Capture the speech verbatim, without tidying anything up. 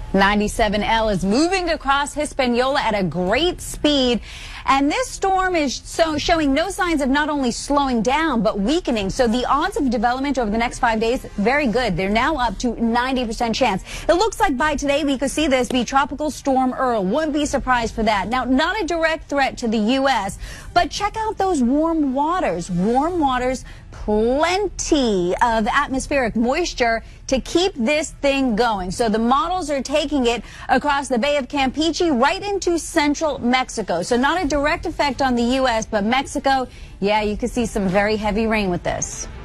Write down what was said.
ninety-seven L is moving across Hispaniola at a great speed. And this storm is so showing no signs of not only slowing down, but weakening. So the odds of development over the next five days, very good. They're now up to ninety percent chance. It looks like by today we could see this be Tropical Storm Earl. Wouldn't be surprised for that. Now, not a direct threat to the U S, but check out those warm waters. Warm waters, plenty of atmospheric moisture to keep this thing going. So the models are taking it across the Bay of Campeche right into central Mexico. So not a direct effect on the U S, but Mexico, yeah, you could see some very heavy rain with this.